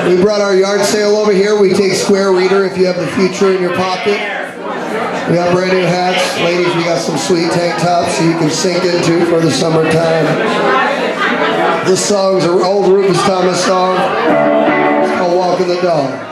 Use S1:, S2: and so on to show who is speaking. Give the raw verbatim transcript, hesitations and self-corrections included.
S1: We brought our yard sale over here. We take Square Reader if you have the future in your pocket. We got brand new hats. Ladies, we got some sweet tank tops so you can sink into for the summertime. This song's an old Rufus Thomas song. It's called Walking the Dog.